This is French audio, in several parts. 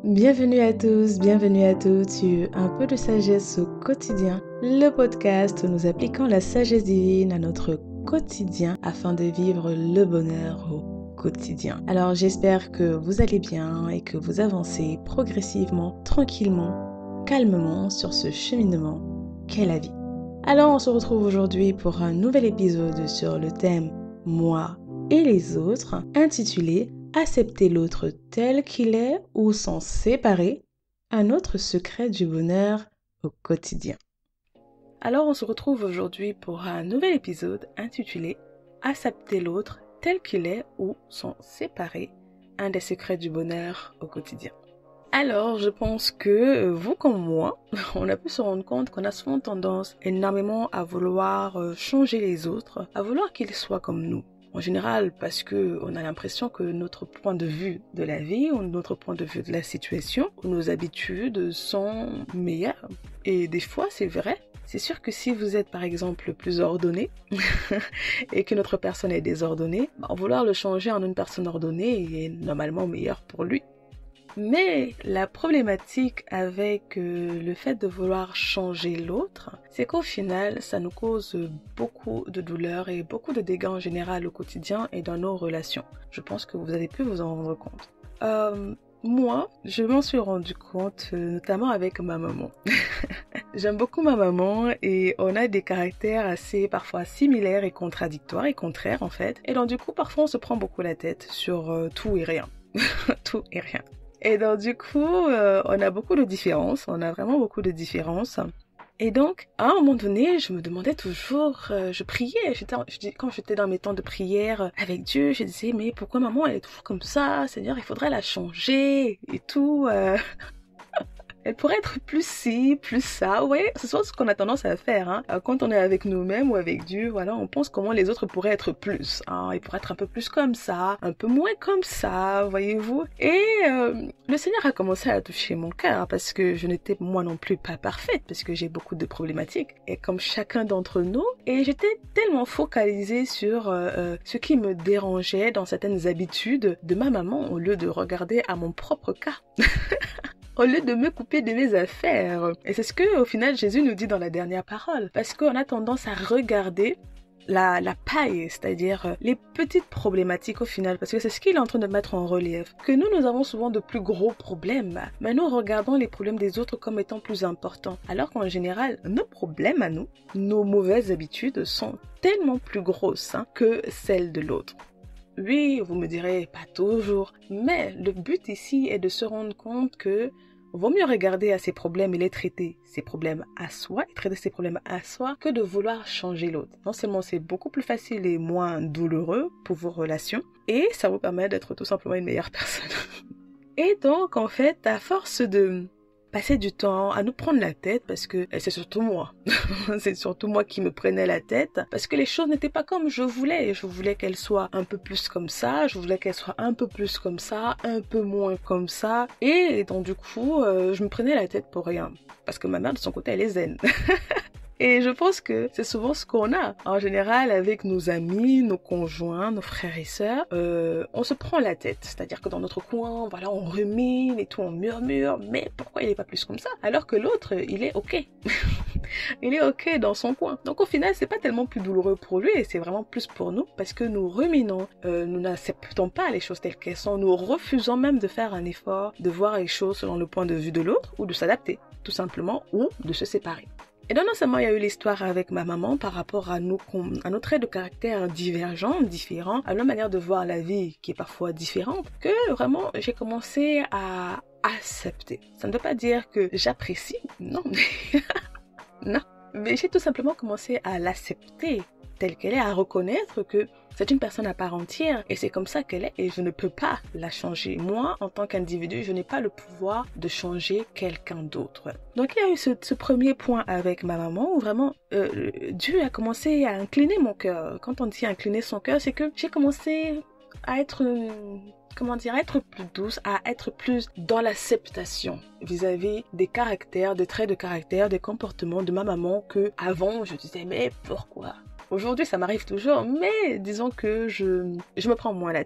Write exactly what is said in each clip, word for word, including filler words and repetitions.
Bienvenue à tous, bienvenue à toutes sur Un peu de sagesse au quotidien, le podcast où nous appliquons la sagesse divine à notre quotidien afin de vivre le bonheur au quotidien. Alors j'espère que vous allez bien et que vous avancez progressivement, tranquillement, calmement sur ce cheminement qu'est la vie. Alors on se retrouve aujourd'hui pour un nouvel épisode sur le thème « Moi et les autres » intitulé « Accepter l'autre tel qu'il est ou s'en séparer, un autre secret du bonheur au quotidien ». Alors on se retrouve aujourd'hui pour un nouvel épisode intitulé « Accepter l'autre tel qu'il est ou s'en séparer, un des secrets du bonheur au quotidien ». Alors, je pense que vous comme moi, on a pu se rendre compte qu'on a souvent tendance énormément à vouloir changer les autres, à vouloir qu'ils soient comme nous. En général, parce que on a l'impression que notre point de vue de la vie ou notre point de vue de la situation ou nos habitudes sont meilleures. Et des fois, c'est vrai. C'est sûr que si vous êtes par exemple plus ordonné et que notre personne est désordonnée, bah, vouloir le changer en une personne ordonnée est normalement meilleur pour lui. Mais la problématique avec euh, le fait de vouloir changer l'autre, c'est qu'au final, ça nous cause beaucoup de douleurs et beaucoup de dégâts en général au quotidien et dans nos relations. Je pense que vous avez pu vous en rendre compte. Euh, moi, je m'en suis rendu compte euh, notamment avec ma maman. J'aime beaucoup ma maman et on a des caractères assez parfois similaires et contradictoires et contraires en fait. Et donc du coup, parfois on se prend beaucoup la tête sur euh, tout et rien. Tout et rien. Et donc du coup, euh, on a beaucoup de différences, on a vraiment beaucoup de différences. Et donc, à un moment donné, je me demandais toujours, euh, je priais, j'étais, je, quand j'étais dans mes temps de prière avec Dieu, je disais, mais pourquoi maman elle est toujours comme ça, Seigneur, il faudrait la changer et tout. Euh... Elle pourrait être plus ci, plus ça. Vous voyez, c'est souvent ce qu'on a tendance à faire. Hein. Quand on est avec nous-mêmes ou avec Dieu, voilà, on pense comment les autres pourraient être plus. Hein. Ils pourraient être un peu plus comme ça, un peu moins comme ça, voyez-vous. Et euh, le Seigneur a commencé à toucher mon cœur parce que je n'étais moi non plus pas parfaite parce que j'ai beaucoup de problématiques. Et comme chacun d'entre nous, et j'étais tellement focalisée sur euh, ce qui me dérangeait dans certaines habitudes de ma maman au lieu de regarder à mon propre cas. Au lieu de me couper de mes affaires. Et c'est ce que, au final, Jésus nous dit dans la dernière parole. Parce qu'on a tendance à regarder la, la paille, c'est-à-dire les petites problématiques au final. Parce que c'est ce qu'il est en train de mettre en relief. Que nous, nous avons souvent de plus gros problèmes. Mais nous regardons les problèmes des autres comme étant plus importants. Alors qu'en général, nos problèmes à nous, nos mauvaises habitudes sont tellement plus grosses hein, que celles de l'autre. Oui, vous me direz, pas toujours. Mais le but ici est de se rendre compte que vaut mieux regarder à ses problèmes et les traiter, ses problèmes à soi, et traiter ses problèmes à soi, que de vouloir changer l'autre. Non seulement c'est beaucoup plus facile et moins douloureux pour vos relations, et ça vous permet d'être tout simplement une meilleure personne. Et donc, en fait, à force de passer du temps à nous prendre la tête, parce que c'est surtout moi, c'est surtout moi qui me prenais la tête, parce que les choses n'étaient pas comme je voulais. Je voulais qu'elles soient un peu plus comme ça, je voulais qu'elles soient un peu plus comme ça, un peu moins comme ça, et donc du coup, euh, je me prenais la tête pour rien, parce que ma mère de son côté, elle est zen. Et je pense que c'est souvent ce qu'on a. En général, avec nos amis, nos conjoints, nos frères et sœurs, euh, on se prend la tête. C'est-à-dire que dans notre coin, voilà, on rumine et tout, on murmure. Mais pourquoi il est pas plus comme ça? Alors que l'autre, il est ok. Il est ok dans son coin. Donc au final, c'est pas tellement plus douloureux pour lui et c'est vraiment plus pour nous parce que nous ruminons, euh, nous n'acceptons pas les choses telles qu'elles sont, nous refusons même de faire un effort, de voir les choses selon le point de vue de l'autre ou de s'adapter, tout simplement, ou de se séparer. Et donc non seulement il y a eu l'histoire avec ma maman par rapport à nos, à nos traits de caractère divergents, différents, à nos manières de voir la vie qui est parfois différente, que vraiment j'ai commencé à accepter. Ça ne veut pas dire que j'apprécie, non, non, mais j'ai tout simplement commencé à l'accepter telle qu'elle est, à reconnaître que c'est une personne à part entière et c'est comme ça qu'elle est et je ne peux pas la changer. Moi, en tant qu'individu, je n'ai pas le pouvoir de changer quelqu'un d'autre. Donc il y a eu ce, ce premier point avec ma maman où vraiment euh, Dieu a commencé à incliner mon cœur. Quand on dit incliner son cœur, c'est que j'ai commencé à être... comment dire, à être plus douce, à être plus dans l'acceptation vis-à-vis des caractères, des traits de caractère, des comportements de ma maman que avant je disais mais pourquoi? Aujourd'hui, ça m'arrive toujours, mais disons que je, je me prends moins la tête.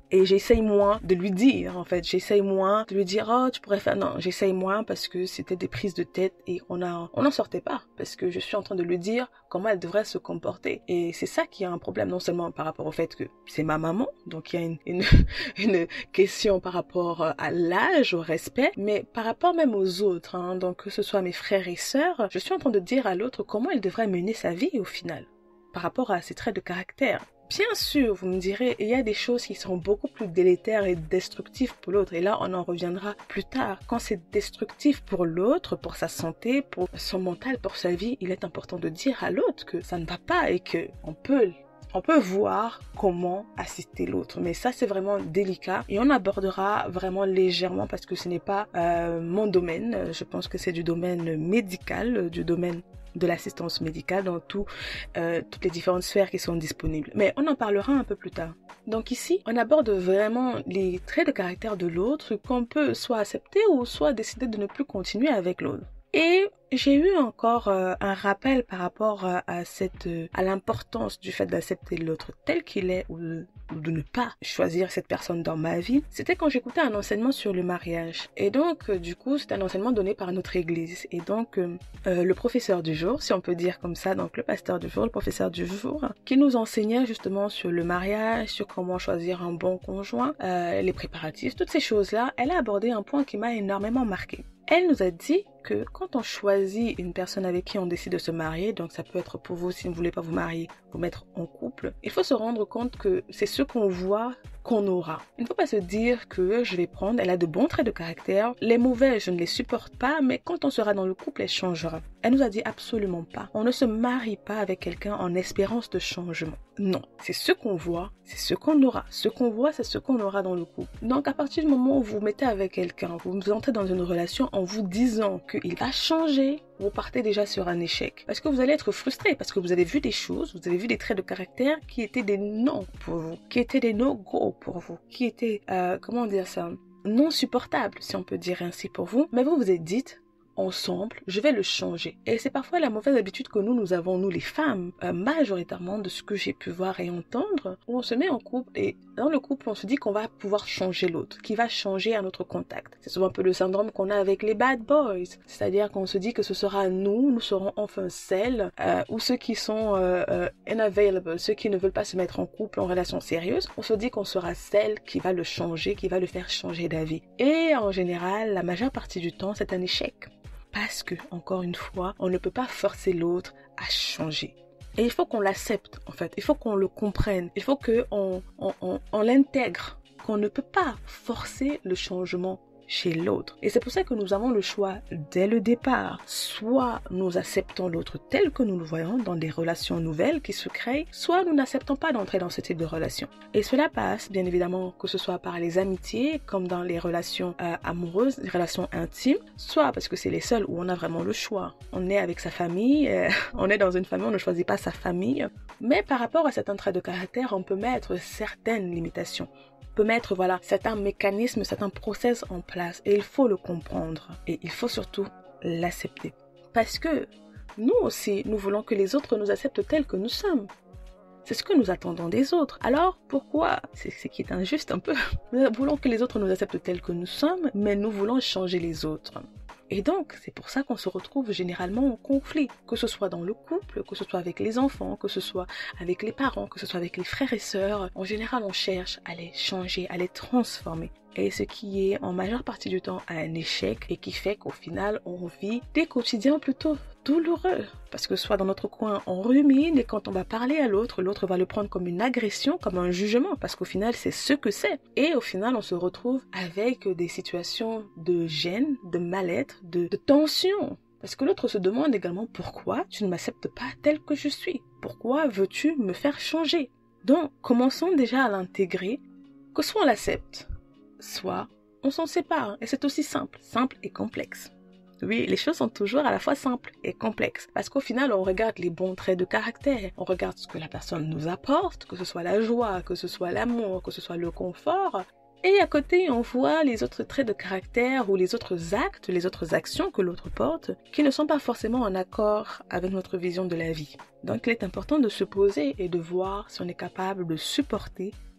Et j'essaye moins de lui dire, en fait. J'essaye moins de lui dire, oh, tu pourrais faire... Non, j'essaye moins parce que c'était des prises de tête et on a, on n'en sortait pas. Parce que je suis en train de lui dire comment elle devrait se comporter. Et c'est ça qui a un problème, non seulement par rapport au fait que c'est ma maman, donc il y a une, une, une question par rapport à l'âge, au respect, mais par rapport même aux autres, hein, donc que ce soit mes frères et sœurs, je suis en train de dire à l'autre comment elle devrait mener sa vie au final, par rapport à ses traits de caractère. Bien sûr, vous me direz, il y a des choses qui sont beaucoup plus délétères et destructives pour l'autre. Et là, on en reviendra plus tard. Quand c'est destructif pour l'autre, pour sa santé, pour son mental, pour sa vie, il est important de dire à l'autre que ça ne va pas et que on peut, on peut voir comment assister l'autre. Mais ça, c'est vraiment délicat et on abordera vraiment légèrement parce que ce n'est pas euh, mon domaine. Je pense que c'est du domaine médical, du domaine de l'assistance médicale dans tout, euh, toutes les différentes sphères qui sont disponibles. Mais on en parlera un peu plus tard. Donc ici, on aborde vraiment les traits de caractère de l'autre qu'on peut soit accepter ou soit décider de ne plus continuer avec l'autre. Et j'ai eu encore euh, un rappel par rapport à, à cette euh, à l'importance du fait d'accepter l'autre tel qu'il est ou de, ou de ne pas choisir cette personne dans ma vie. C'était quand j'écoutais un enseignement sur le mariage. Et donc, euh, du coup, c'était un enseignement donné par notre église. Et donc, euh, euh, le professeur du jour, si on peut dire comme ça, donc le pasteur du jour, le professeur du jour, qui nous enseignait justement sur le mariage, sur comment choisir un bon conjoint, euh, les préparatifs, toutes ces choses-là, elle a abordé un point qui m'a énormément marqué. Elle nous a dit que quand on choisit une personne avec qui on décide de se marier, donc ça peut être pour vous, si vous ne voulez pas vous marier, vous mettre en couple, il faut se rendre compte que c'est ce qu'on voit qu'on aura. Il ne faut pas se dire que je vais prendre, elle a de bons traits de caractère, les mauvais, je ne les supporte pas, mais quand on sera dans le couple, elle changera. Elle nous a dit absolument pas. On ne se marie pas avec quelqu'un en espérance de changement. Non, c'est ce qu'on voit, c'est ce qu'on aura. Ce qu'on voit, c'est ce qu'on aura dans le couple. Donc à partir du moment où vous vous mettez avec quelqu'un, vous entrez dans une relation en vous disant qu'il va changer, vous partez déjà sur un échec. Parce que vous allez être frustré, parce que vous avez vu des choses, vous avez vu des traits de caractère qui étaient des non pour vous, qui étaient des no-go pour vous, qui étaient, euh, comment dire ça, non supportables, si on peut dire ainsi pour vous. Mais vous vous êtes dit, ensemble, je vais le changer. Et c'est parfois la mauvaise habitude que nous, nous avons, nous les femmes, euh, majoritairement de ce que j'ai pu voir et entendre, où on se met en couple et dans le couple, on se dit qu'on va pouvoir changer l'autre, qui va changer à notre contact. C'est souvent un peu le syndrome qu'on a avec les bad boys, c'est-à-dire qu'on se dit que ce sera nous, nous serons enfin celles, euh, ou ceux qui sont euh, euh, unavailable, ceux qui ne veulent pas se mettre en couple, en relation sérieuse, on se dit qu'on sera celle qui va le changer, qui va le faire changer d'avis. Et en général, la majeure partie du temps, c'est un échec. Parce que, encore une fois, on ne peut pas forcer l'autre à changer. Et il faut qu'on l'accepte, en fait. Il faut qu'on le comprenne. Il faut qu'on on, on, on l'intègre. Qu'on ne peut pas forcer le changement chez l'autre. Et c'est pour ça que nous avons le choix dès le départ. Soit nous acceptons l'autre tel que nous le voyons dans des relations nouvelles qui se créent, soit nous n'acceptons pas d'entrer dans ce type de relation. Et cela passe, bien évidemment, que ce soit par les amitiés, comme dans les relations euh, amoureuses, les relations intimes, soit parce que c'est les seules où on a vraiment le choix. On est avec sa famille, euh, on est dans une famille, on ne choisit pas sa famille. Mais par rapport à certains traits de caractère, on peut mettre certaines limitations. Peut mettre voilà certains mécanismes, certains process en place et il faut le comprendre et il faut surtout l'accepter parce que nous aussi nous voulons que les autres nous acceptent tels que nous sommes. C'est ce que nous attendons des autres. Alors pourquoi, c'est ce qui est injuste un peu, nous voulons que les autres nous acceptent tels que nous sommes mais nous voulons changer les autres. Et donc, c'est pour ça qu'on se retrouve généralement en conflit, que ce soit dans le couple, que ce soit avec les enfants, que ce soit avec les parents, que ce soit avec les frères et sœurs. En général, on cherche à les changer, à les transformer. Et ce qui est en majeure partie du temps un échec et qui fait qu'au final, on vit des quotidiens plutôt douloureux. Parce que soit dans notre coin, on rumine et quand on va parler à l'autre, l'autre va le prendre comme une agression, comme un jugement. Parce qu'au final, c'est ce que c'est. Et au final, on se retrouve avec des situations de gêne, de mal-être, de, de tension. Parce que l'autre se demande également pourquoi tu ne m'acceptes pas tel que je suis. Pourquoi veux-tu me faire changer? Donc, commençons déjà à l'intégrer, que soit on l'accepte, soit on s'en sépare. Et c'est aussi simple, simple et complexe. Oui, les choses sont toujours à la fois simples et complexes. Parce qu'au final, on regarde les bons traits de caractère. On regarde ce que la personne nous apporte, que ce soit la joie, que ce soit l'amour, que ce soit le confort. Et à côté, on voit les autres traits de caractère ou les autres actes, les autres actions que l'autre porte, qui ne sont pas forcément en accord avec notre vision de la vie. Donc, il est important de se poser et de voir si on est capable de supporter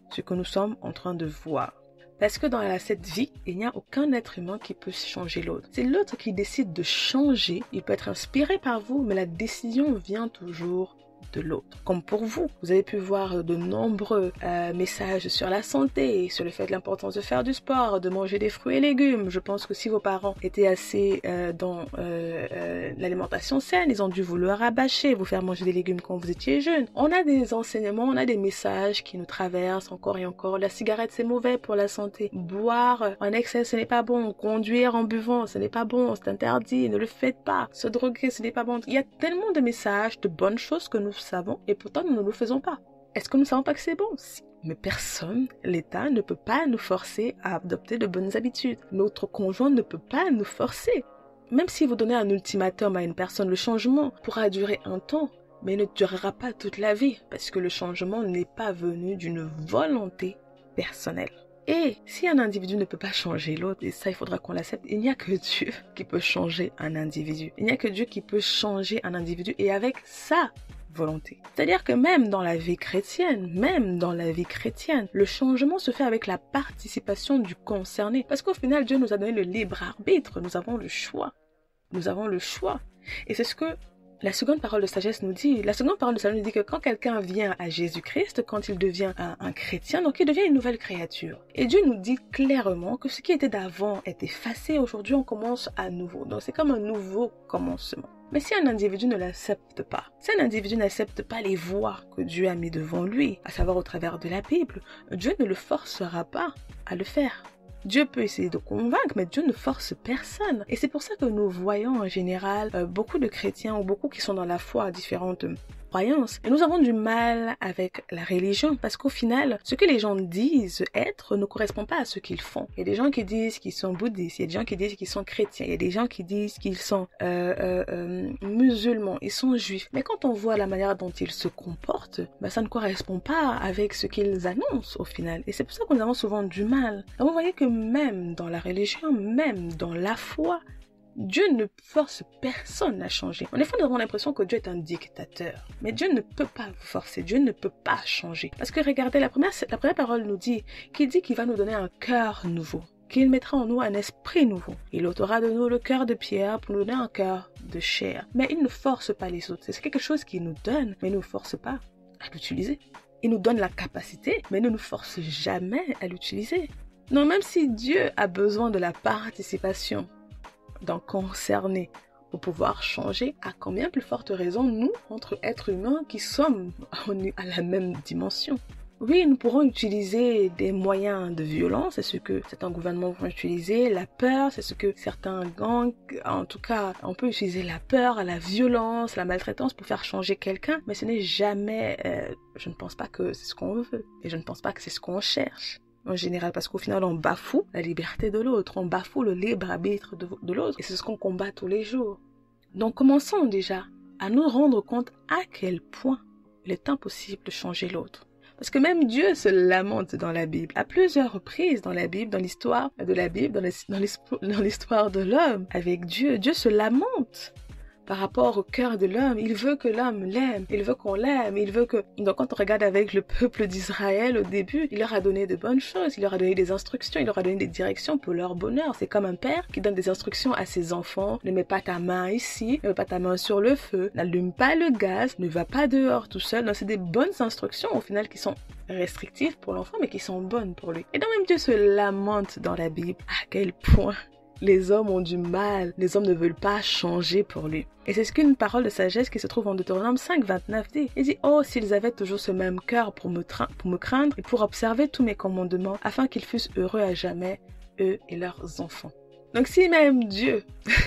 ce que nous sommes en train de voir. Parce que dans cette vie, il n'y a aucun être humain qui peut changer l'autre. C'est l'autre qui décide de changer. Il peut être inspiré par vous, mais la décision vient toujours de l'autre. Comme pour vous, vous avez pu voir de nombreux euh, messages sur la santé, sur le fait de l'importance de faire du sport, de manger des fruits et légumes. Je pense que si vos parents étaient assez euh, dans euh, euh, l'alimentation saine, ils ont dû vous le rabâcher, vous faire manger des légumes quand vous étiez jeune. On a des enseignements, on a des messages qui nous traversent encore et encore. La cigarette, c'est mauvais pour la santé. Boire en excès, ce n'est pas bon. Conduire en buvant, ce n'est pas bon. C'est interdit. Ne le faites pas. Se droguer, ce n'est pas bon. Il y a tellement de messages, de bonnes choses que nous savons et pourtant nous ne le faisons pas. Est-ce que nous savons pas que c'est bon? Si. Mais personne, l'État ne peut pas nous forcer à adopter de bonnes habitudes. Notre conjoint ne peut pas nous forcer. Même si vous donnez un ultimatum à une personne, le changement pourra durer un temps, mais ne durera pas toute la vie parce que le changement n'est pas venu d'une volonté personnelle. Et si un individu ne peut pas changer l'autre, et ça il faudra qu'on l'accepte, il n'y a que Dieu qui peut changer un individu. Il n'y a que Dieu qui peut changer un individu et avec sa volonté. C'est-à-dire que même dans la vie chrétienne, même dans la vie chrétienne, le changement se fait avec la participation du concerné. Parce qu'au final, Dieu nous a donné le libre arbitre, nous avons le choix. Nous avons le choix. Et c'est ce que la seconde parole de sagesse nous dit. La seconde parole de sagesse nous dit que quand quelqu'un vient à Jésus-Christ, quand il devient un, un chrétien, donc il devient une nouvelle créature. Et Dieu nous dit clairement que ce qui était d'avant est effacé. Aujourd'hui, on commence à nouveau. Donc c'est comme un nouveau commencement. Mais si un individu ne l'accepte pas, si un individu n'accepte pas les voies que Dieu a mis devant lui, à savoir au travers de la Bible, Dieu ne le forcera pas à le faire. Dieu peut essayer de convaincre, mais Dieu ne force personne. Et c'est pour ça que nous voyons en général euh, beaucoup de chrétiens ou beaucoup qui sont dans la foi à différentes croyances. Et nous avons du mal avec la religion parce qu'au final, ce que les gens disent être ne correspond pas à ce qu'ils font. Il y a des gens qui disent qu'ils sont bouddhistes, il y a des gens qui disent qu'ils sont chrétiens, il y a des gens qui disent qu'ils sont euh, euh, euh, musulmans, ils sont juifs. Mais quand on voit la manière dont ils se comportent, ben, ça ne correspond pas avec ce qu'ils annoncent au final. Et c'est pour ça que nous avons souvent du mal. Donc vous voyez que même dans la religion, même dans la foi, Dieu ne force personne à changer. En effet, nous avons l'impression que Dieu est un dictateur. Mais Dieu ne peut pas vous forcer. Dieu ne peut pas changer. Parce que regardez, la première, la première parole nous dit qu'il dit qu'il va nous donner un cœur nouveau. Qu'il mettra en nous un esprit nouveau. Il ôtera de nous le cœur de pierre pour nous donner un cœur de chair. Mais il ne force pas les autres. C'est quelque chose qu'il nous donne, mais il ne nous force pas à l'utiliser. Il nous donne la capacité, mais il ne nous force jamais à l'utiliser. Non, même si Dieu a besoin de la participation d'un concerné pour pouvoir changer, à combien plus forte raison nous, entre êtres humains qui sommes à la même dimension. Oui, nous pourrons utiliser des moyens de violence, c'est ce que certains gouvernements vont utiliser, la peur, c'est ce que certains gangs, en tout cas, on peut utiliser la peur, la violence, la maltraitance pour faire changer quelqu'un, mais ce n'est jamais, euh, je ne pense pas que c'est ce qu'on veut, et je ne pense pas que c'est ce qu'on cherche. En général, parce qu'au final, on bafoue la liberté de l'autre, on bafoue le libre arbitre de, de l'autre, et c'est ce qu'on combat tous les jours. Donc, commençons déjà à nous rendre compte à quel point il est impossible de changer l'autre. Parce que même Dieu se lamente dans la Bible, à plusieurs reprises dans la Bible, dans l'histoire de la Bible, dans l'histoire de l'homme, avec Dieu, Dieu se lamente par rapport au cœur de l'homme. Il veut que l'homme l'aime, il veut qu'on l'aime, il veut que... Donc quand on regarde avec le peuple d'Israël au début, il leur a donné de bonnes choses, il leur a donné des instructions, il leur a donné des directions pour leur bonheur. C'est comme un père qui donne des instructions à ses enfants. Ne mets pas ta main ici, ne mets pas ta main sur le feu, n'allume pas le gaz, ne va pas dehors tout seul. Donc c'est des bonnes instructions au final qui sont restrictives pour l'enfant mais qui sont bonnes pour lui. Et donc même Dieu se lamente dans la Bible à quel point les hommes ont du mal, les hommes ne veulent pas changer pour lui. Et c'est ce qu'une parole de sagesse qui se trouve en Deutéronome cinq, vingt-neuf dit. Il dit, oh, s'ils avaient toujours ce même cœur pour me, pour me craindre et pour observer tous mes commandements, afin qu'ils fussent heureux à jamais, eux et leurs enfants. Donc si même Dieu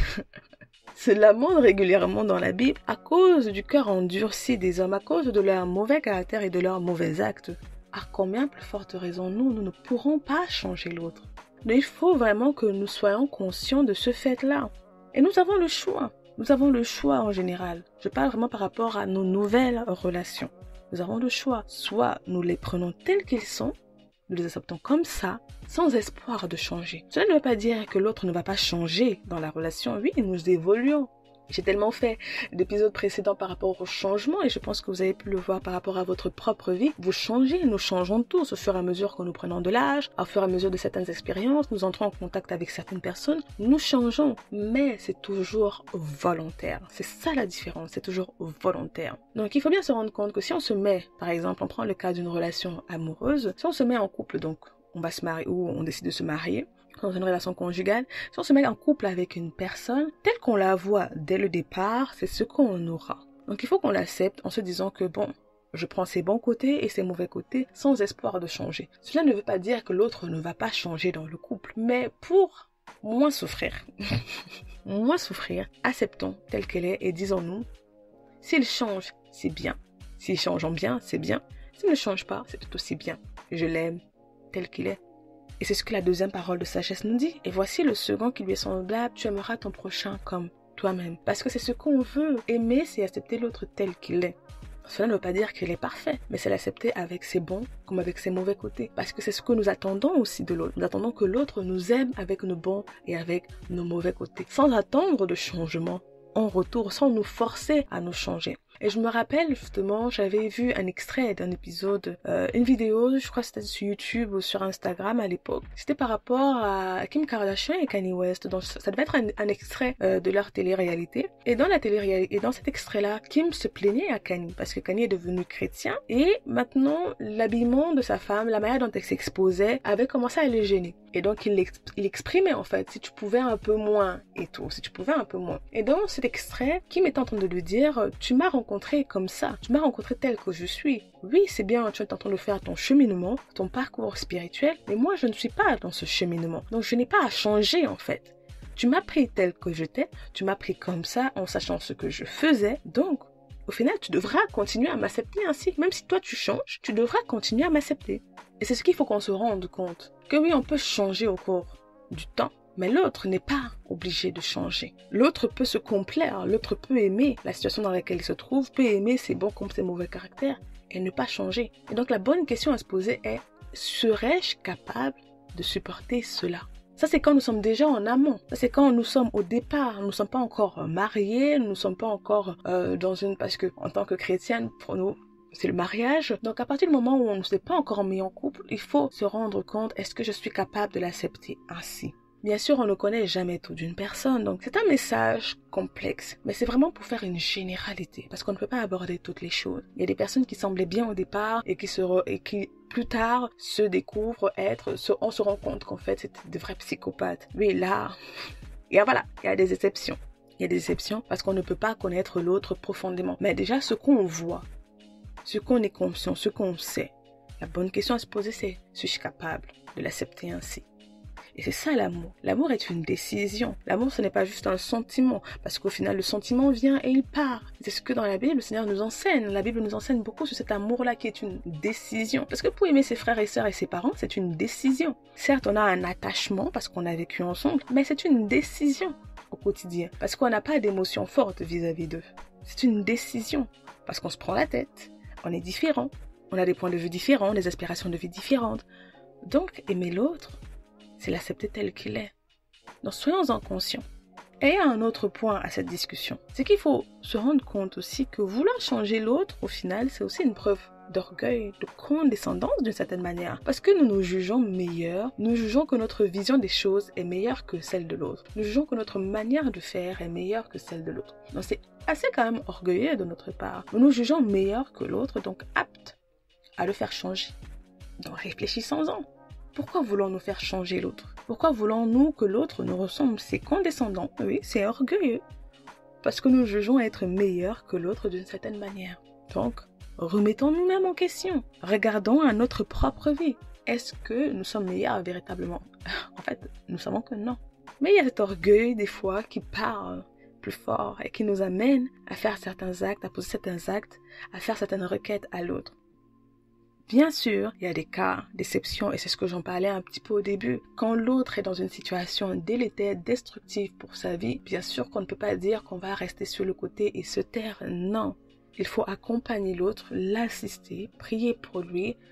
se lamente régulièrement dans la Bible à cause du cœur endurci des hommes, à cause de leur mauvais caractère et de leurs mauvais actes, à combien plus forte raison nous, nous ne pourrons pas changer l'autre. Mais il faut vraiment que nous soyons conscients de ce fait-là. Et nous avons le choix. Nous avons le choix en général. Je parle vraiment par rapport à nos nouvelles relations. Nous avons le choix. Soit nous les prenons tels qu'ils sont, nous les acceptons comme ça, sans espoir de changer. Cela ne veut pas dire que l'autre ne va pas changer dans la relation. Oui, nous évoluons. J'ai tellement fait d'épisodes précédents par rapport au changement et je pense que vous avez pu le voir par rapport à votre propre vie. Vous changez, nous changeons tous au fur et à mesure que nous prenons de l'âge, au fur et à mesure de certaines expériences, nous entrons en contact avec certaines personnes, nous changeons, mais c'est toujours volontaire. C'est ça la différence, c'est toujours volontaire. Donc il faut bien se rendre compte que si on se met, par exemple, on prend le cas d'une relation amoureuse, si on se met en couple, donc on va se marier ou on décide de se marier, dans une relation conjugale, si on se met en couple avec une personne, telle qu'on la voit dès le départ, c'est ce qu'on aura. Donc il faut qu'on l'accepte en se disant que bon, je prends ses bons côtés et ses mauvais côtés sans espoir de changer. Cela ne veut pas dire que l'autre ne va pas changer dans le couple, mais pour moins souffrir, moins souffrir, acceptons telle qu'elle est et disons-nous, s'il change, c'est bien. S'il change en bien, c'est bien. S'il ne change pas, c'est tout aussi bien. Je l'aime tel qu'il est. Et c'est ce que la deuxième parole de sagesse nous dit. Et voici le second qui lui est semblable, tu aimeras ton prochain comme toi-même. Parce que c'est ce qu'on veut. Aimer, c'est accepter l'autre tel qu'il est. Cela ne veut pas dire qu'il est parfait, mais c'est l'accepter avec ses bons comme avec ses mauvais côtés. Parce que c'est ce que nous attendons aussi de l'autre. Nous attendons que l'autre nous aime avec nos bons et avec nos mauvais côtés. Sans attendre de changement en retour, sans nous forcer à nous changer. Et je me rappelle justement, j'avais vu un extrait d'un épisode, euh, une vidéo, je crois que c'était sur YouTube ou sur Instagram à l'époque. C'était par rapport à Kim Kardashian et Kanye West. Donc ça devait être un, un extrait euh, de leur télé-réalité. Et dans la télé-réalité, et dans cet extrait-là, Kim se plaignait à Kanye parce que Kanye est devenu chrétien. Et maintenant, l'habillement de sa femme, la manière dont elle s'exposait, avait commencé à le gêner. Et donc il, exp il exprimait en fait, si tu pouvais un peu moins et tout, si tu pouvais un peu moins. Et dans cet extrait, Kim est en train de lui dire, tu m'as rencontré comme ça, tu m'as rencontré tel que je suis. Oui, c'est bien, tu es en train de faire ton cheminement, ton parcours spirituel, mais moi je ne suis pas dans ce cheminement. Donc je n'ai pas à changer en fait. Tu m'as pris tel que j'étais, tu m'as pris comme ça en sachant ce que je faisais, donc au final tu devras continuer à m'accepter ainsi. Même si toi tu changes, tu devras continuer à m'accepter. Et c'est ce qu'il faut qu'on se rende compte. Que oui, on peut changer au cours du temps. Mais l'autre n'est pas obligé de changer. L'autre peut se complaire, l'autre peut aimer la situation dans laquelle il se trouve, peut aimer ses bons comme ses mauvais caractères et ne pas changer. Et donc la bonne question à se poser est, serais-je capable de supporter cela? Ça, c'est quand nous sommes déjà en amont. Ça, c'est quand nous sommes au départ. Nous ne sommes pas encore mariés, nous ne sommes pas encore euh, dans une... Parce que en tant que chrétienne, pour nous, c'est le mariage. Donc à partir du moment où on ne s'est pas encore mis en couple, il faut se rendre compte, est-ce que je suis capable de l'accepter ainsi? Bien sûr, on ne connaît jamais tout d'une personne, donc c'est un message complexe, mais c'est vraiment pour faire une généralité, parce qu'on ne peut pas aborder toutes les choses. Il y a des personnes qui semblaient bien au départ et qui, se re... et qui plus tard se découvrent être, se... on se rend compte qu'en fait c'était des vrais psychopathes. Oui, là, et voilà, il y a des exceptions. Il y a des exceptions parce qu'on ne peut pas connaître l'autre profondément. Mais déjà, ce qu'on voit, ce qu'on est conscient, ce qu'on sait, la bonne question à se poser, c'est, suis-je capable de l'accepter ainsi? Et c'est ça l'amour. L'amour est une décision. L'amour, ce n'est pas juste un sentiment. Parce qu'au final, le sentiment vient et il part. C'est ce que dans la Bible, le Seigneur nous enseigne. La Bible nous enseigne beaucoup sur cet amour-là qui est une décision. Parce que pour aimer ses frères et sœurs et ses parents, c'est une décision. Certes, on a un attachement parce qu'on a vécu ensemble, mais c'est une décision au quotidien. Parce qu'on n'a pas d'émotions fortes vis-à-vis d'eux. C'est une décision. Parce qu'on se prend la tête. On est différents. On a des points de vue différents, des aspirations de vie différentes. Donc, aimer l'autre, c'est l'accepter tel qu'il est. Donc soyons-en conscients. Et il y a un autre point à cette discussion. C'est qu'il faut se rendre compte aussi que vouloir changer l'autre, au final, c'est aussi une preuve d'orgueil, de condescendance d'une certaine manière. Parce que nous nous jugeons meilleurs, nous jugeons que notre vision des choses est meilleure que celle de l'autre. Nous jugeons que notre manière de faire est meilleure que celle de l'autre. Donc c'est assez quand même orgueilleux de notre part. Nous nous jugeons meilleurs que l'autre, donc aptes à le faire changer. Donc réfléchissons-en. Pourquoi voulons-nous faire changer l'autre? Pourquoi voulons-nous que l'autre nous ressemble? C'est condescendant, oui, c'est orgueilleux. Parce que nous jugeons être meilleurs que l'autre d'une certaine manière. Donc, remettons nous-mêmes en question. Regardons à notre propre vie. Est-ce que nous sommes meilleurs véritablement? En fait, nous savons que non. Mais il y a cet orgueil des fois qui parle plus fort et qui nous amène à faire certains actes, à poser certains actes, à faire certaines requêtes à l'autre. Bien sûr, il y a des cas d'exception et c'est ce que j'en parlais un petit peu au début. Quand l'autre est dans une situation délétère, destructive pour sa vie, bien sûr qu'on ne peut pas dire qu'on va rester sur le côté et se taire. Non, il faut accompagner l'autre, l'assister, prier pour lui,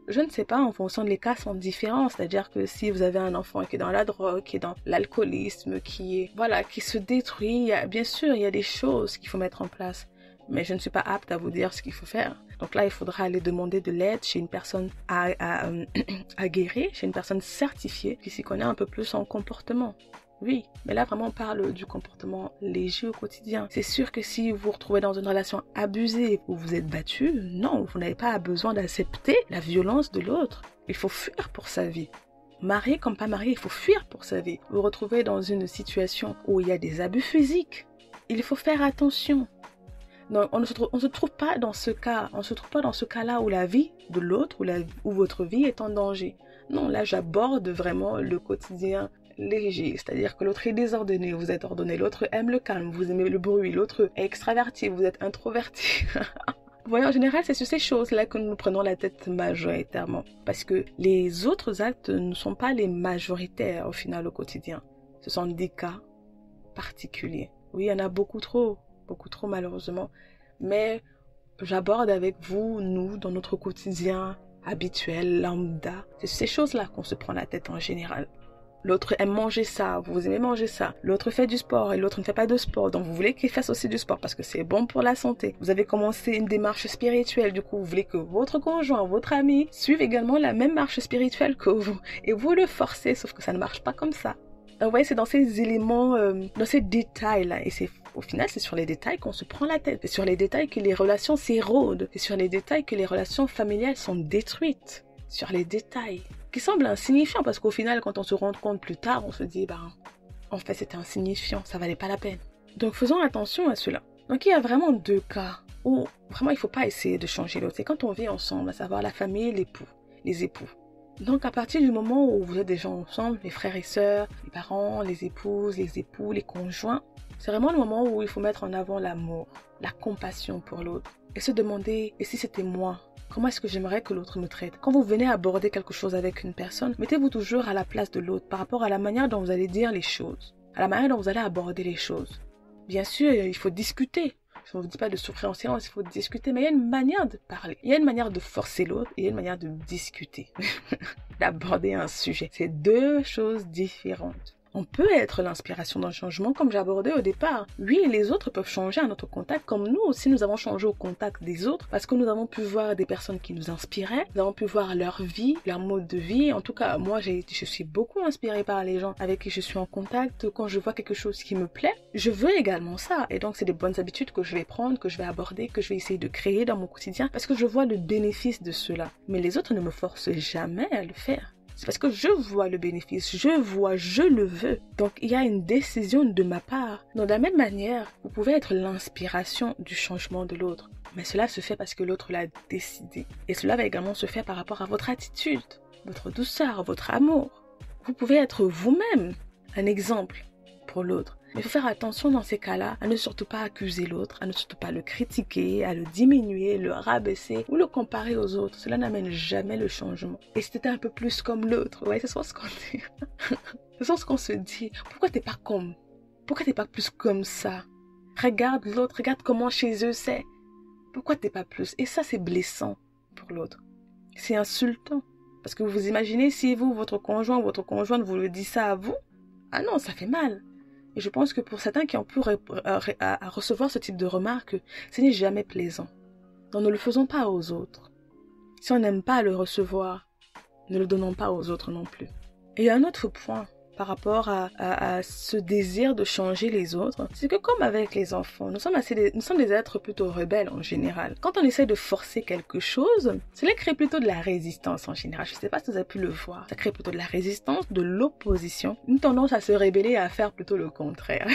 Je ne sais pas, en fonction de les cas sont différents. C'est-à-dire que si vous avez un enfant qui est dans la drogue, qui est dans l'alcoolisme, qui est, voilà, qui se détruit, il y a, bien sûr, il y a des choses qu'il faut mettre en place. Mais je ne suis pas apte à vous dire ce qu'il faut faire. Donc là, il faudra aller demander de l'aide chez une personne à, à, à guérir, chez une personne certifiée qui s'y connaît un peu plus en comportement. Oui, mais là vraiment on parle du comportement léger au quotidien. C'est sûr que si vous vous retrouvez dans une relation abusée où vous êtes battu, non, vous n'avez pas besoin d'accepter la violence de l'autre. Il faut fuir pour sa vie. Marié comme pas marié, il faut fuir pour sa vie. Vous vous retrouvez dans une situation où il y a des abus physiques. Il faut faire attention. Donc, on ne se trouve, on se trouve pas dans ce cas, on se trouve pas dans ce cas-là où la vie de l'autre, où, la, où votre vie est en danger. Non, là j'aborde vraiment le quotidien léger, c'est-à-dire que l'autre est désordonné, vous êtes ordonné, l'autre aime le calme, vous aimez le bruit, l'autre est extraverti, vous êtes introverti. Vous voyez, en général, c'est sur ces choses-là que nous prenons la tête majoritairement, parce que les autres actes ne sont pas les majoritaires au final au quotidien. Ce sont des cas particuliers. Oui, il y en a beaucoup trop, beaucoup trop malheureusement, mais j'aborde avec vous, nous, dans notre quotidien habituel, lambda. C'est ces choses-là qu'on se prend la tête en général. L'autre aime manger ça, vous aimez manger ça. L'autre fait du sport et l'autre ne fait pas de sport. Donc vous voulez qu'il fasse aussi du sport parce que c'est bon pour la santé. Vous avez commencé une démarche spirituelle. Du coup, vous voulez que votre conjoint, votre ami suive également la même marche spirituelle que vous. Et vous le forcez, sauf que ça ne marche pas comme ça. Vous voyez, c'est dans ces éléments, euh, dans ces détails-là. Et c'est au final, c'est sur les détails qu'on se prend la tête. C'est sur les détails que les relations s'érodent. C'est sur les détails que les relations familiales sont détruites. Sur les détails qui semblent insignifiants parce qu'au final, quand on se rend compte plus tard, on se dit, ben, en fait, c'était insignifiant, ça valait pas la peine. Donc, faisons attention à cela. Donc, il y a vraiment deux cas où vraiment, il faut pas essayer de changer l'autre. C'est quand on vit ensemble, à savoir la famille et l'époux, les époux. Donc, à partir du moment où vous êtes déjà ensemble, les frères et sœurs, les parents, les épouses, les époux, les conjoints, c'est vraiment le moment où il faut mettre en avant l'amour, la compassion pour l'autre et se demander, et si c'était moi? Comment est-ce que j'aimerais que l'autre me traite? Quand vous venez aborder quelque chose avec une personne, mettez-vous toujours à la place de l'autre par rapport à la manière dont vous allez dire les choses, à la manière dont vous allez aborder les choses. Bien sûr, il faut discuter. Je ne vous dis pas de souffrir en silence, il faut discuter, mais il y a une manière de parler. Il y a une manière de forcer l'autre et il y a une manière de discuter, d'aborder un sujet. C'est deux choses différentes. On peut être l'inspiration d'un changement comme j'ai abordé au départ. Oui, les autres peuvent changer à notre contact comme nous aussi nous avons changé au contact des autres parce que nous avons pu voir des personnes qui nous inspiraient, nous avons pu voir leur vie, leur mode de vie. En tout cas, moi, j'ai, je suis beaucoup inspirée par les gens avec qui je suis en contact. Quand je vois quelque chose qui me plaît, je veux également ça. Et donc, c'est des bonnes habitudes que je vais prendre, que je vais aborder, que je vais essayer de créer dans mon quotidien parce que je vois le bénéfice de cela. Mais les autres ne me forcent jamais à le faire. C'est parce que je vois le bénéfice, je vois, je le veux. Donc, il y a une décision de ma part. Donc, de la même manière, vous pouvez être l'inspiration du changement de l'autre. Mais cela se fait parce que l'autre l'a décidé. Et cela va également se faire par rapport à votre attitude, votre douceur, votre amour. Vous pouvez être vous-même un exemple pour l'autre. Mais il faut faire attention dans ces cas-là à ne surtout pas accuser l'autre, à ne surtout pas le critiquer, à le diminuer, le rabaisser ou le comparer aux autres. Cela n'amène jamais le changement. Et si t'étais un peu plus comme l'autre, ouais, c'est souvent ce qu'on dit. C'est souvent ce qu'on se dit. Pourquoi t'es pas comme? Pourquoi t'es pas plus comme ça? Regarde l'autre, regarde comment chez eux c'est. Pourquoi t'es pas plus? Et ça, c'est blessant pour l'autre. C'est insultant. Parce que vous vous imaginez si vous, votre conjoint ou votre conjointe vous le dit ça à vous? Ah non, ça fait mal. Et je pense que pour certains qui ont pu ré- à, à recevoir ce type de remarques, ce n'est jamais plaisant. Donc ne le faisons pas aux autres. Si on n'aime pas le recevoir, ne le donnons pas aux autres non plus. Et il y a un autre point par rapport à, à, à ce désir de changer les autres, c'est que comme avec les enfants, nous sommes, assez des, nous sommes des êtres plutôt rebelles en général. Quand on essaie de forcer quelque chose, cela crée plutôt de la résistance en général. Je ne sais pas si vous avez pu le voir. Ça crée plutôt de la résistance, de l'opposition, une tendance à se rébeller et à faire plutôt le contraire.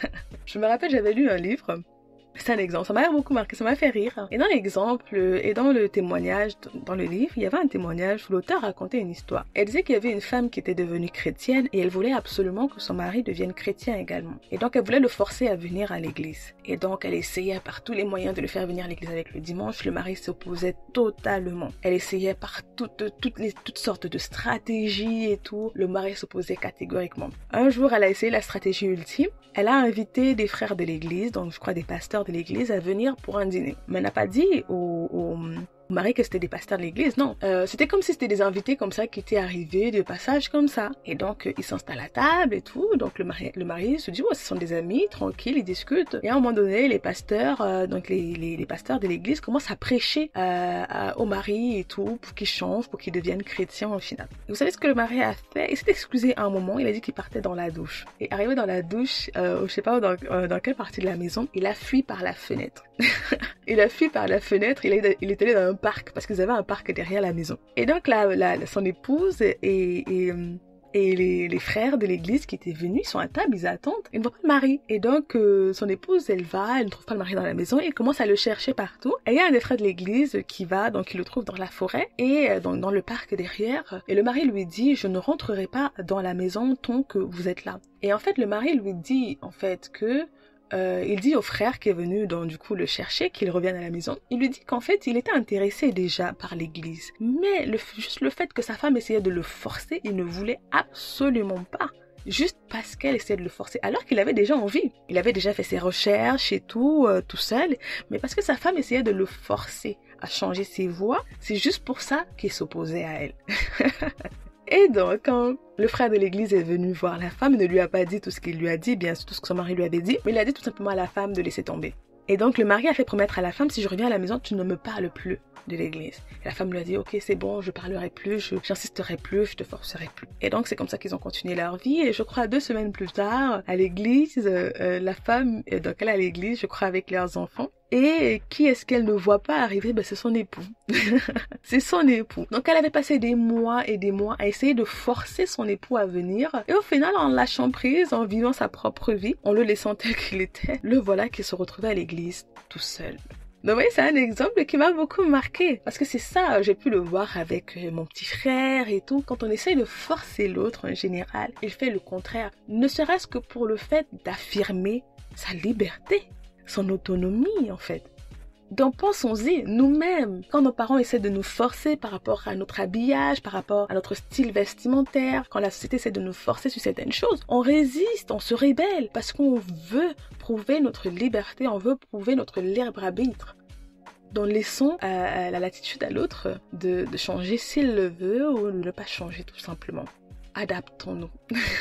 Je me rappelle, j'avais lu un livre. C'est un exemple, ça m'a beaucoup marqué, ça m'a fait rire. Et dans l'exemple, et dans le témoignage, dans le livre, il y avait un témoignage où l'auteur racontait une histoire. Elle disait qu'il y avait une femme qui était devenue chrétienne et elle voulait absolument que son mari devienne chrétien également. Et donc, elle voulait le forcer à venir à l'église. Et donc, elle essayait par tous les moyens de le faire venir à l'église avec le dimanche. Le mari s'opposait totalement. Elle essayait par toutes, toutes, les, toutes sortes de stratégies et tout. Le mari s'opposait catégoriquement. Un jour, elle a essayé la stratégie ultime. Elle a invité des frères de l'église, donc je crois des pasteurs de l'église, à venir pour un dîner. Mais elle n'a pas dit aux, aux, mari que c'était des pasteurs de l'église, non. Euh, c'était comme si c'était des invités comme ça qui étaient arrivés de passage comme ça. Et donc, euh, ils s'installent à table et tout. Donc, le mari, le mari se dit, oh, ce sont des amis, tranquilles, ils discutent. Et à un moment donné, les pasteurs, euh, donc les, les, les pasteurs de l'église commencent à prêcher euh, à, au mari et tout pour qu'il change, pour qu'il devienne chrétien au final. Et vous savez ce que le mari a fait? Il s'est excusé à un moment, il a dit qu'il partait dans la douche. Et arrivé dans la douche, euh, je sais pas dans, euh, dans quelle partie de la maison, il a fui par la fenêtre. Il a fui par la fenêtre, il est, il est allé dans un parc, parce qu'ils avaient un parc derrière la maison. Et donc la, la, son épouse et, et, et les, les frères de l'église qui étaient venus, ils sont à table, ils attendent, ils ne voient pas le mari. Et donc euh, son épouse, elle va, elle ne trouve pas le mari dans la maison, et elle commence à le chercher partout. Et il y a un des frères de l'église qui va, donc il le trouve dans la forêt, et euh, dans, dans le parc derrière, et le mari lui dit, je ne rentrerai pas dans la maison tant que vous êtes là. Et en fait, le mari lui dit, en fait, que Euh, il dit au frère qui est venu donc du coup le chercher qu'il revienne à la maison. Il lui dit qu'en fait il était intéressé déjà par l'église, mais le, juste le fait que sa femme essayait de le forcer, il ne voulait absolument pas. Juste parce qu'elle essayait de le forcer, alors qu'il avait déjà envie. Il avait déjà fait ses recherches et tout, euh, tout seul, mais parce que sa femme essayait de le forcer à changer ses voies, c'est juste pour ça qu'il s'opposait à elle. Et donc, quand le frère de l'église est venu voir la femme, il ne lui a pas dit tout ce qu'il lui a dit, bien sûr tout ce que son mari lui avait dit, mais il a dit tout simplement à la femme de laisser tomber. Et donc, le mari a fait promettre à la femme, si je reviens à la maison, tu ne me parles plus de l'église. Et la femme lui a dit, ok, c'est bon, je parlerai plus, je, j'insisterai plus, je te forcerai plus. Et donc, c'est comme ça qu'ils ont continué leur vie. Et je crois deux semaines plus tard, à l'église, euh, la femme, donc elle est à l'église, je crois, avec leurs enfants. Et qui est-ce qu'elle ne voit pas arriver? Ben, c'est son époux. C'est son époux. Donc, elle avait passé des mois et des mois à essayer de forcer son époux à venir. Et au final, en lâchant prise, en vivant sa propre vie, en le laissant tel qu'il était, le voilà qui se retrouvait à l'église tout seul. Donc, vous voyez, c'est un exemple qui m'a beaucoup marqué. Parce que c'est ça, j'ai pu le voir avec mon petit frère et tout. Quand on essaye de forcer l'autre, en général, il fait le contraire. Ne serait-ce que pour le fait d'affirmer sa liberté, son autonomie, en fait. Donc, pensons-y, nous-mêmes, quand nos parents essaient de nous forcer par rapport à notre habillage, par rapport à notre style vestimentaire, quand la société essaie de nous forcer sur certaines choses, on résiste, on se rébelle, parce qu'on veut prouver notre liberté, on veut prouver notre libre arbitre. Donc, laissons euh, la latitude à l'autre de, de changer s'il le veut ou de ne pas changer, tout simplement. Adaptons-nous.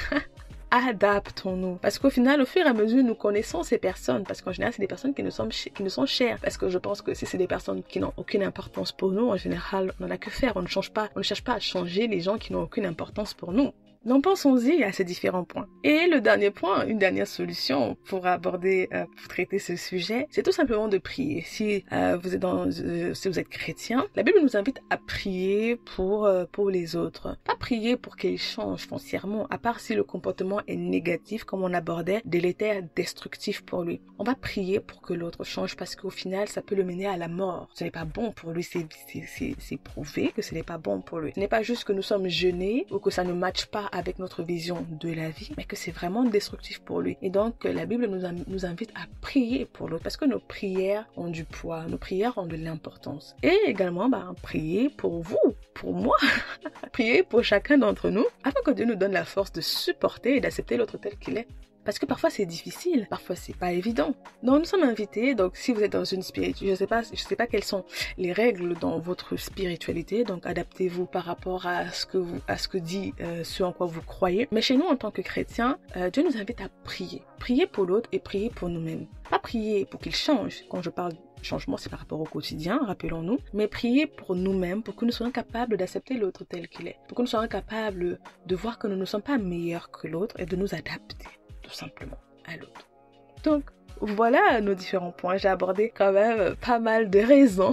Adaptons-nous. Parce qu'au final, au fur et à mesure, nous connaissons ces personnes. Parce qu'en général, c'est des personnes qui nous sont, ch- qui nous sont chères. Parce que je pense que si c'est des personnes qui n'ont aucune importance pour nous, en général, on n'en a que faire. On ne change pas, on ne cherche pas à changer les gens qui n'ont aucune importance pour nous. Donc pensons-y à ces différents points. Et le dernier point, une dernière solution pour aborder, euh, pour traiter ce sujet, c'est tout simplement de prier. Si euh, vous êtes dans, euh, si vous êtes chrétien, la Bible nous invite à prier pour euh, pour les autres. Pas prier pour qu'ils changent foncièrement, à part si le comportement est négatif, comme on abordait, délétère, destructif pour lui. On va prier pour que l'autre change parce qu'au final, ça peut le mener à la mort. Ce n'est pas bon pour lui, c'est c'est c'est, c'est prouvé que ce n'est pas bon pour lui. Ce n'est pas juste que nous sommes gênés ou que ça ne matche pas avec notre vision de la vie, mais que c'est vraiment destructif pour lui. Et donc, la Bible nous, nous invite à prier pour l'autre, parce que nos prières ont du poids, nos prières ont de l'importance. Et également, bah, prier pour vous, pour moi, prier pour chacun d'entre nous, afin que Dieu nous donne la force de supporter et d'accepter l'autre tel qu'il est. Parce que parfois c'est difficile, parfois c'est pas évident. Donc nous sommes invités, donc si vous êtes dans une spiritualité, je sais pas, je sais pas quelles sont les règles dans votre spiritualité, donc adaptez-vous par rapport à ce que vous, à ce que dit, euh, ce en quoi vous croyez. Mais chez nous en tant que chrétiens, euh, Dieu nous invite à prier, prier pour l'autre et prier pour nous-mêmes. Pas prier pour qu'il change. Quand je parle changement, c'est par rapport au quotidien, rappelons-nous, mais prier pour nous-mêmes, pour que nous soyons capables d'accepter l'autre tel qu'il est, pour que nous soyons capables de voir que nous ne sommes pas meilleurs que l'autre et de nous adapter tout simplement à l'autre. Donc, voilà nos différents points. J'ai abordé quand même pas mal de raisons.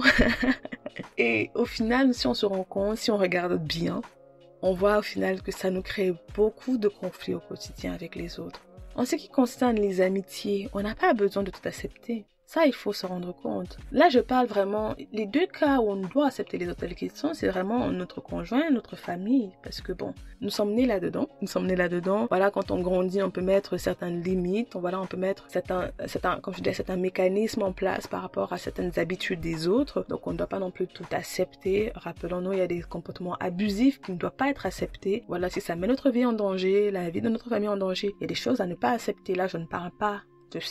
Et au final, si on se rend compte, si on regarde bien, on voit au final que ça nous crée beaucoup de conflits au quotidien avec les autres. En ce qui concerne les amitiés, on n'a pas besoin de tout accepter. Ça, il faut se rendre compte. Là, je parle vraiment, les deux cas où on doit accepter les autres tels qu'ils sont, c'est vraiment notre conjoint, notre famille. Parce que bon, nous sommes nés là-dedans. Nous sommes nés là-dedans. Voilà, quand on grandit, on peut mettre certaines limites. Voilà, on peut mettre certains, certains, comme je disais, certains mécanismes en place par rapport à certaines habitudes des autres. Donc, on ne doit pas non plus tout accepter. Rappelons-nous, il y a des comportements abusifs qui ne doivent pas être acceptés. Voilà, si ça met notre vie en danger, la vie de notre famille en danger, il y a des choses à ne pas accepter. Là, je ne parle pas de ça.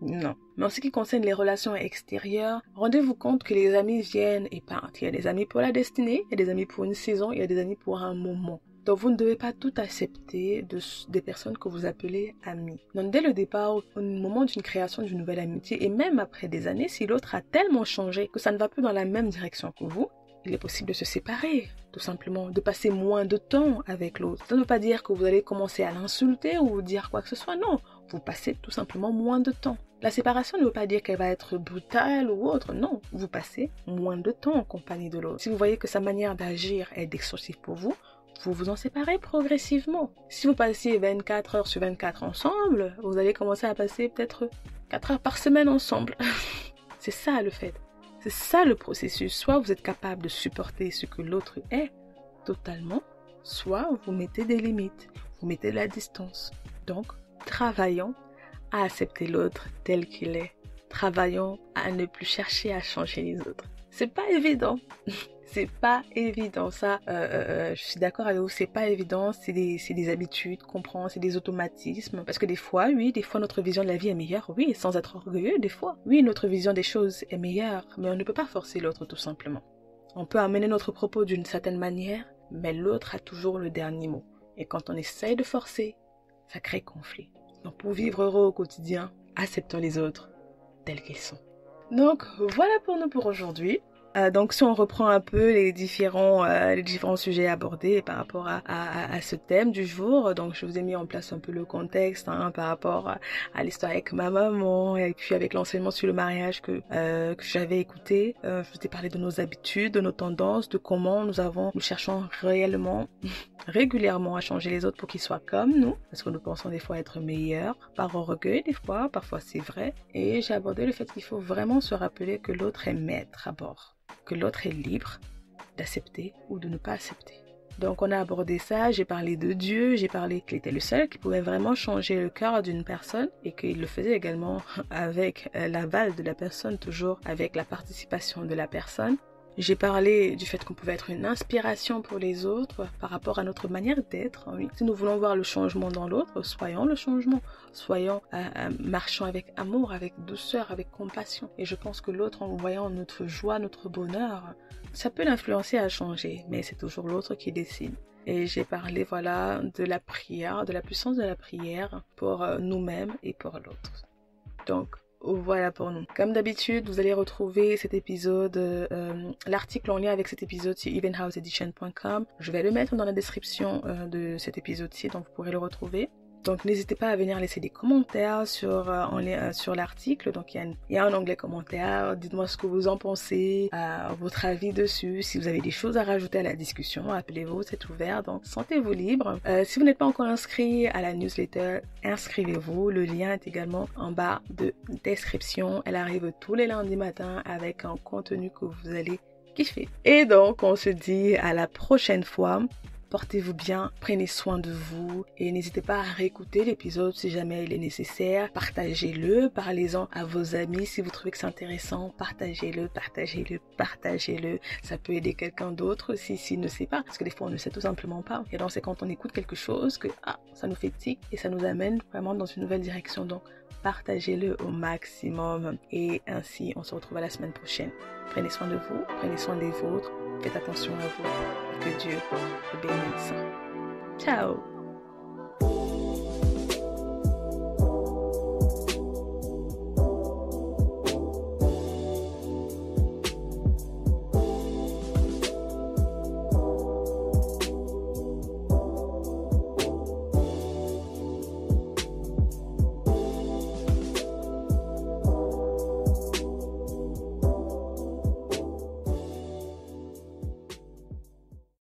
Non. Mais en ce qui concerne les relations extérieures, rendez-vous compte que les amis viennent et partent. Il y a des amis pour la destinée, il y a des amis pour une saison, il y a des amis pour un moment. Donc vous ne devez pas tout accepter de, des personnes que vous appelez amis. Donc dès le départ, au moment d'une création d'une nouvelle amitié, et même après des années, si l'autre a tellement changé que ça ne va plus dans la même direction que vous, il est possible de se séparer, tout simplement, de passer moins de temps avec l'autre. Ça ne veut pas dire que vous allez commencer à l'insulter ou dire quoi que ce soit, non. Vous passez tout simplement moins de temps. La séparation ne veut pas dire qu'elle va être brutale ou autre, non. Vous passez moins de temps en compagnie de l'autre. Si vous voyez que sa manière d'agir est destructive pour vous, vous vous en séparez progressivement. Si vous passez vingt-quatre heures sur vingt-quatre ensemble, vous allez commencer à passer peut-être quatre heures par semaine ensemble. C'est ça le fait. C'est ça le processus. Soit vous êtes capable de supporter ce que l'autre est totalement, soit vous mettez des limites, vous mettez de la distance. Donc, travaillons à accepter l'autre tel qu'il est. Travaillons à ne plus chercher à changer les autres. C'est pas évident. C'est pas évident, ça, euh, euh, je suis d'accord avec vous, c'est pas évident, c'est des, c'est des habitudes, comprendre, c'est des automatismes, parce que des fois, oui, des fois notre vision de la vie est meilleure, oui, sans être orgueilleux, des fois, oui, notre vision des choses est meilleure, mais on ne peut pas forcer l'autre tout simplement. On peut amener notre propos d'une certaine manière, mais l'autre a toujours le dernier mot, et quand on essaye de forcer, ça crée conflit. Donc pour vivre heureux au quotidien, acceptons les autres tels qu'ils sont. Donc voilà pour nous pour aujourd'hui. Euh, donc si on reprend un peu les différents euh, les différents sujets abordés par rapport à, à, à ce thème du jour, donc je vous ai mis en place un peu le contexte hein, par rapport à, à l'histoire avec ma maman et puis avec l'enseignement sur le mariage que euh, que j'avais écouté. Euh, je vous ai parlé de nos habitudes, de nos tendances, de comment nous avons nous cherchons réellement régulièrement à changer les autres pour qu'ils soient comme nous, parce que nous pensons des fois être meilleurs, par orgueil des fois, parfois c'est vrai. Et j'ai abordé le fait qu'il faut vraiment se rappeler que l'autre est maître à bord, que l'autre est libre d'accepter ou de ne pas accepter. Donc on a abordé ça, j'ai parlé de Dieu, j'ai parlé qu'il était le seul qui pouvait vraiment changer le cœur d'une personne et qu'il le faisait également avec l'aval de la personne, toujours avec la participation de la personne. J'ai parlé du fait qu'on pouvait être une inspiration pour les autres par rapport à notre manière d'être. Oui. Si nous voulons voir le changement dans l'autre, soyons le changement. Soyons, euh, euh, marchons avec amour, avec douceur, avec compassion. Et je pense que l'autre, en voyant notre joie, notre bonheur, ça peut l'influencer à changer, mais c'est toujours l'autre qui décide. Et j'ai parlé, voilà, de la prière, de la puissance de la prière pour euh, nous-mêmes et pour l'autre. Donc, voilà pour nous. Comme d'habitude, vous allez retrouver cet épisode, euh, l'article en lien avec cet épisode sur even house edition point com. Je vais le mettre dans la description euh, de cet épisode-ci, donc vous pourrez le retrouver. Donc n'hésitez pas à venir laisser des commentaires sur, euh, en lien, euh, sur l'article. Donc il y, a une, il y a un onglet commentaires. Dites-moi ce que vous en pensez, euh, votre avis dessus. Si vous avez des choses à rajouter à la discussion, appelez-vous, c'est ouvert. Donc sentez-vous libre. Euh, si vous n'êtes pas encore inscrit à la newsletter, inscrivez-vous. Le lien est également en bas de description. Elle arrive tous les lundis matins avec un contenu que vous allez kiffer. Et donc on se dit à la prochaine fois. Portez-vous bien, prenez soin de vous et n'hésitez pas à réécouter l'épisode si jamais il est nécessaire. Partagez-le, parlez-en à vos amis si vous trouvez que c'est intéressant. Partagez-le, partagez-le, partagez-le. Ça peut aider quelqu'un d'autre aussi s'il ne sait pas. Parce que des fois, on ne sait tout simplement pas. Et donc, c'est quand on écoute quelque chose que ah, ça nous fait tic et ça nous amène vraiment dans une nouvelle direction. Donc, partagez-le au maximum. Et ainsi, on se retrouve à la semaine prochaine. Prenez soin de vous, prenez soin des vôtres. Faites attention à vous et que Dieu vous bénisse. Ciao!